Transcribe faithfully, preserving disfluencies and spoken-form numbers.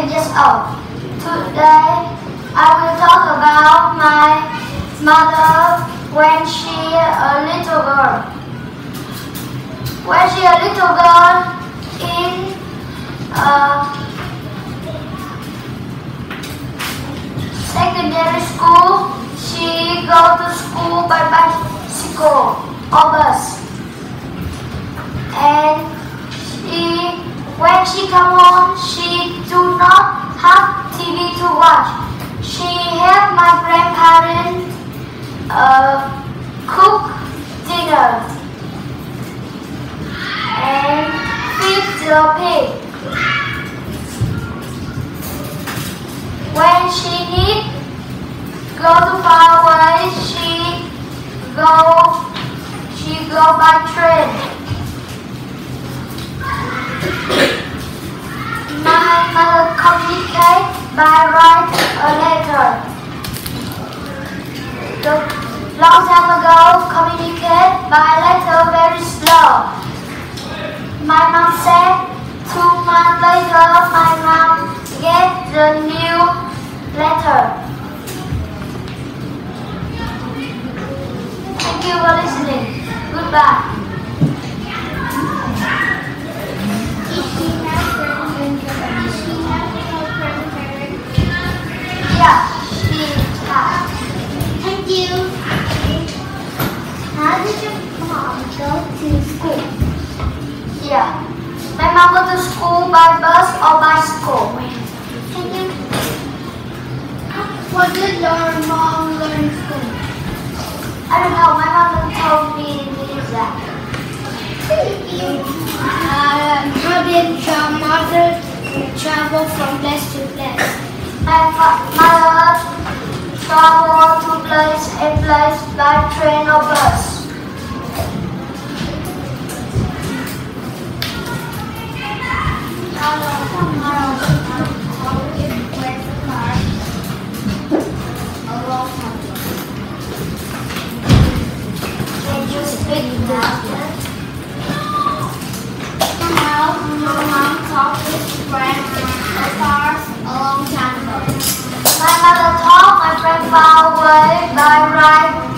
seven years old. Today I will talk about my mother when she a little girl. When she a little girl in uh, secondary school, she go to school by bicycle or bus. And she, when she come home, she do not have T V to watch. She help my grandparents uh, cook dinner and feed the pig. When she need go to far away, she go she go by train. My mother communicate by write a letter. The long time ago, communicate by letter very slow. My mom said two months later, my mom get the new letter. Thank you for listening. Goodbye. Yeah, she has. Thank you. How did your mom go to school? Yeah. My mom go to school by bus or bicycle. Can you? What did your mom learn in school? I don't know. My mom told me that. Thank you. Uh, how did your mother travel from place to place? My mother travel to place and place by train or bus. Can you speak louder? How your mom talked with friends or cars a long time ago? My mother taught my friend far away by ride